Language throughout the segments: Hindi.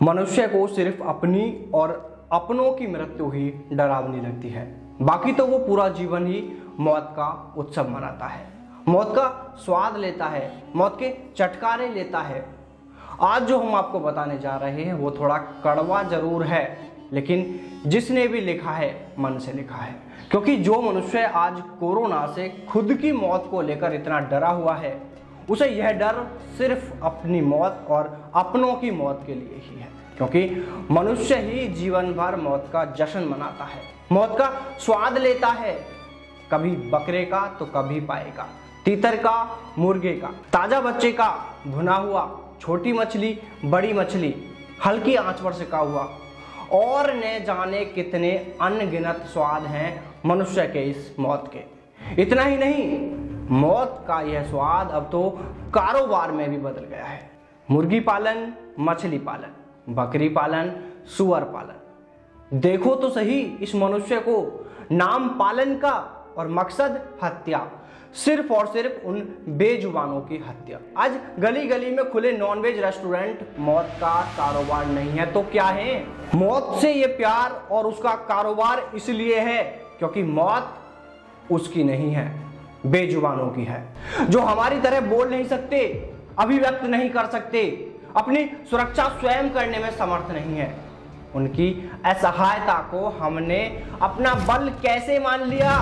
मनुष्य को सिर्फ अपनी और अपनों की मृत्यु ही डरावनी लगती है, बाकी तो वो पूरा जीवन ही मौत का उत्सव मनाता है, मौत का स्वाद लेता है, मौत के चटकारे लेता है। आज जो हम आपको बताने जा रहे हैं वो थोड़ा कड़वा जरूर है, लेकिन जिसने भी लिखा है मन से लिखा है, क्योंकि जो मनुष्य आज कोरोना से खुद की मौत को लेकर इतना डरा हुआ है, उसे यह डर सिर्फ अपनी मौत और अपनों की मौत के लिए ही है, क्योंकि मनुष्य ही जीवन भर मौत का जश्न मनाता है, मौत का स्वाद लेता है, कभी बकरे का तो कभी पाए का, तीतर का, मुर्गे का, ताजा बच्चे का, भुना हुआ, छोटी मछली, बड़ी मछली, हल्की आंच पर सिका हुआ, और न जाने कितने अनगिनत स्वाद हैं मनुष्य के इस मौत के। इतना ही नहीं, मौत का यह स्वाद अब तो कारोबार में भी बदल गया है। मुर्गी पालन, मछली पालन, बकरी पालन, सुअर पालन, देखो तो सही इस मनुष्य को, नाम पालन का और मकसद हत्या, सिर्फ और सिर्फ उन बेजुबानों की हत्या। आज गली गली में खुले नॉनवेज रेस्टोरेंट मौत का कारोबार नहीं है तो क्या है? मौत से ये प्यार और उसका कारोबार इसलिए है क्योंकि मौत उसकी नहीं है, बेजुबानों की है, जो हमारी तरह बोल नहीं सकते, अभिव्यक्त नहीं कर सकते, अपनी सुरक्षा स्वयं करने में समर्थ नहीं है। उनकी असहायता को हमने अपना बल कैसे मान लिया?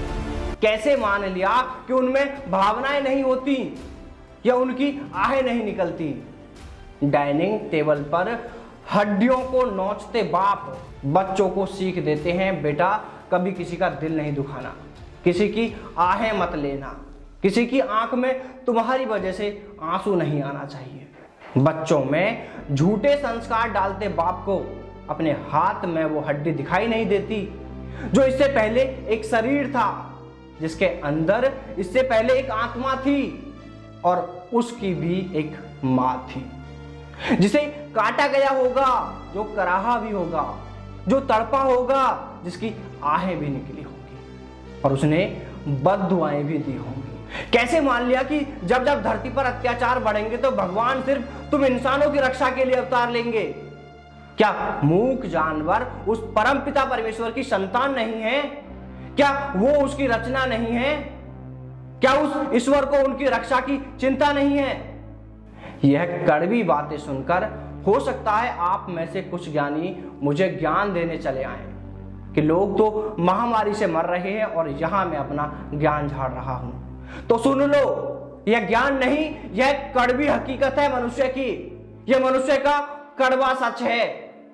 कैसे मान लिया कि उनमें भावनाएं नहीं होती या उनकी आहें नहीं निकलती? डाइनिंग टेबल पर हड्डियों को नोचते बाप बच्चों को सीख देते हैं, बेटा कभी किसी का दिल नहीं दुखाना, किसी की आहें मत लेना, किसी की आंख में तुम्हारी वजह से आंसू नहीं आना चाहिए। बच्चों में झूठे संस्कार डालते बाप को अपने हाथ में वो हड्डी दिखाई नहीं देती जो इससे पहले एक शरीर था, जिसके अंदर इससे पहले एक आत्मा थी और उसकी भी एक मां थी, जिसे काटा गया होगा, जो कराहा भी होगा, जो तड़पा होगा, जिसकी आहें भी निकली होगी और उसने बद्दुआएं भी दी होंगी। कैसे मान लिया कि जब जब धरती पर अत्याचार बढ़ेंगे तो भगवान सिर्फ तुम इंसानों की रक्षा के लिए अवतार लेंगे? क्या मूक जानवर उस परमपिता परमेश्वर की संतान नहीं है? क्या वो उसकी रचना नहीं है? क्या उस ईश्वर को उनकी रक्षा की चिंता नहीं है? यह कड़वी बातें सुनकर हो सकता है आप में से कुछ ज्ञानी मुझे ज्ञान देने चले आए कि लोग तो महामारी से मर रहे हैं और यहां मैं अपना ज्ञान झाड़ रहा हूं। तो सुन लो, यह ज्ञान नहीं, यह कड़वी हकीकत है मनुष्य की, यह मनुष्य का कड़वा सच है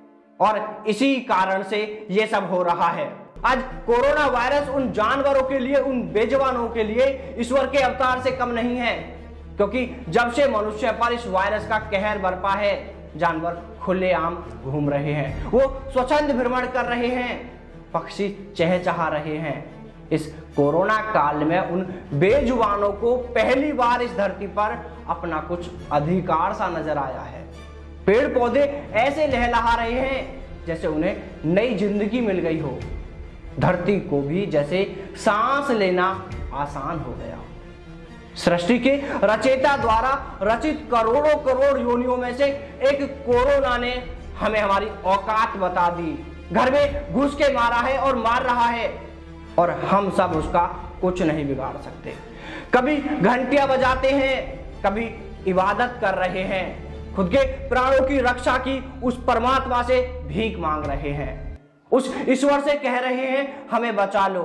और इसी कारण से यह सब हो रहा है। आज कोरोना वायरस उन जानवरों के लिए, उन बेजुबानों के लिए ईश्वर के अवतार से कम नहीं है, क्योंकि जब से मनुष्य पर इस वायरस का कहर बरपा है, जानवर खुलेआम घूम रहे हैं, वो स्वच्छंद भ्रमण कर रहे हैं, पक्षी चहचहा रहे हैं। इस कोरोना काल में उन बेजुबानों को पहली बार इस धरती पर अपना कुछ अधिकार सा नजर आया है। पेड़ पौधे ऐसे लहलहा रहे हैं जैसे उन्हें नई जिंदगी मिल गई हो, धरती को भी जैसे सांस लेना आसान हो गया हो। सृष्टि के रचयिता द्वारा रचित करोड़ों करोड़ योनियों में से एक कोरोना ने हमें हमारी औकात बता दी, घर में घुस के मारा है और मार रहा है और हम सब उसका कुछ नहीं बिगाड़ सकते। कभी घंटियां बजाते हैं, कभी इबादत कर रहे हैं, खुद के प्राणों की रक्षा की उस परमात्मा से भीख मांग रहे हैं, उस ईश्वर से कह रहे हैं हमें बचा लो।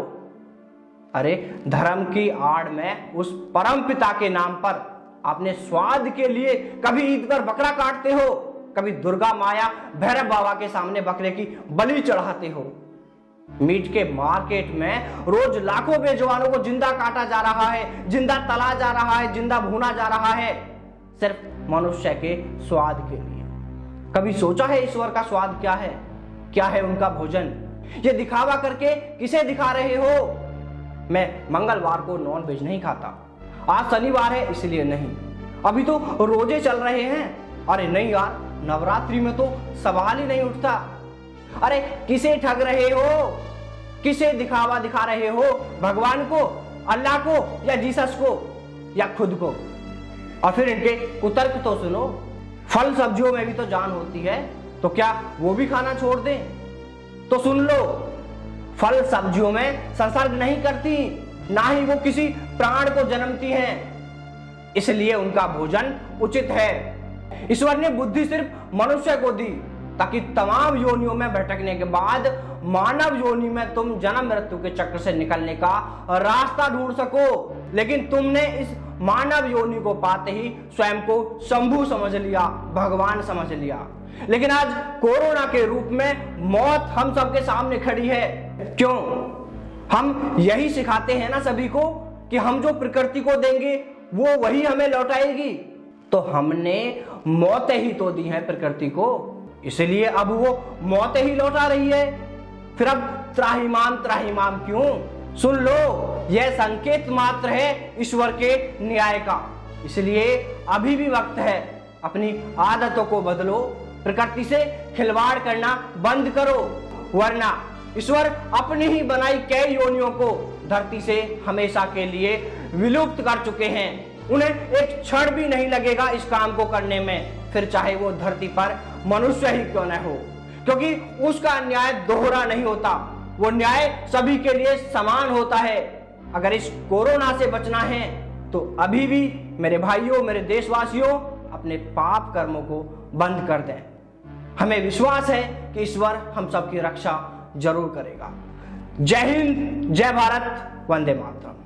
अरे धर्म की आड़ में उस परम पिता के नाम पर अपने स्वाद के लिए कभी ईद पर बकरा काटते हो, कभी दुर्गा माया भैरव बाबा के सामने बकरे की बलि चढ़ाते हो। मीट के मार्केट में रोज लाखों बेजुबानों को जिंदा काटा जा रहा है, जिंदा तला जा रहा है, जिंदा भुना जा रहा है, सिर्फ मनुष्य के स्वाद के लिए। कभी सोचा है ईश्वर का स्वाद क्या है? क्या है उनका भोजन? ये दिखावा करके किसे दिखा रहे हो? मैं मंगलवार को नॉन वेज नहीं खाता, आज शनिवार है इसलिए नहीं, अभी तो रोजे चल रहे हैं। अरे नहीं यार, नवरात्रि में तो सवाल ही नहीं उठता। अरे किसे ठग रहे हो? किसे दिखावा दिखा रहे हो? भगवान को, अल्लाह को या जीसस को या खुद को? और फिर इनके कुतर्क तो सुनो, फल सब्जियों में भी तो जान होती है, तो क्या वो भी खाना छोड़ दें? तो सुन लो, फल सब्जियों में संसर्ग नहीं करती, ना ही वो किसी प्राण को जन्मती हैं, इसलिए उनका भोजन उचित है। ईश्वर ने बुद्धि सिर्फ मनुष्य को दी ताकि तमाम योनियों में भटकने के बाद मानव योनि में तुम जन्म मृत्यु के चक्र से निकलने का रास्ता ढूंढ सको। लेकिन तुमने इस मानव योनि को पाते ही स्वयं को शंभु समझ लिया, भगवान समझ लिया। लेकिन आज कोरोना के रूप में मौत हम सबके सामने खड़ी है। क्यों? हम यही सिखाते हैं ना सभी को कि हम जो प्रकृति को देंगे वो वही हमें लौटाएगी। तो हमने मौतें ही तो दी हैं प्रकृति को, इसलिए अब वो मौतें ही लौटा रही है। फिर अब त्राहिमाम त्राहिमाम क्यों? सुन लो, यह संकेत मात्र है ईश्वर के न्याय का। इसलिए अभी भी वक्त है, अपनी आदतों को बदलो, प्रकृति से खिलवाड़ करना बंद करो, वरना ईश्वर अपनी ही बनाई कई योनियों को धरती से हमेशा के लिए विलुप्त कर चुके हैं। उन्हें एक क्षण भी नहीं लगेगा इस काम को करने में, फिर चाहे वो धरती पर मनुष्य ही क्यों न हो, क्योंकि उसका न्याय दोहरा नहीं होता, वो न्याय सभी के लिए समान होता है। अगर इस कोरोना से बचना है तो अभी भी मेरे भाइयों, मेरे देशवासियों, अपने पाप कर्मों को बंद कर दें। हमें विश्वास है कि ईश्वर हम सबकी रक्षा जरूर करेगा। जय हिंद, जय भारत, वंदे मातरम।